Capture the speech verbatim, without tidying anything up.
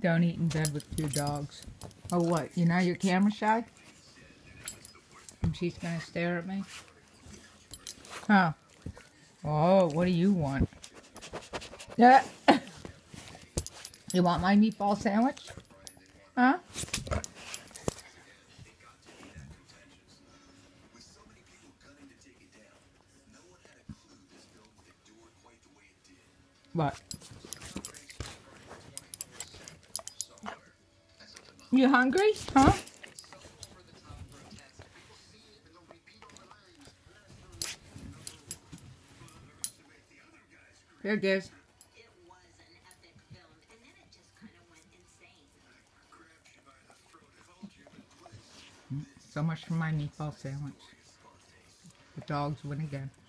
Don't eat in bed with two dogs. Oh, what? You know you're camera shy? And she's gonna stare at me? Huh? Oh, what do you want? Yeah. You want my meatball sandwich? Huh? What? You hungry? Huh? Here, Giz. So much for my meatball sandwich. The dogs win again.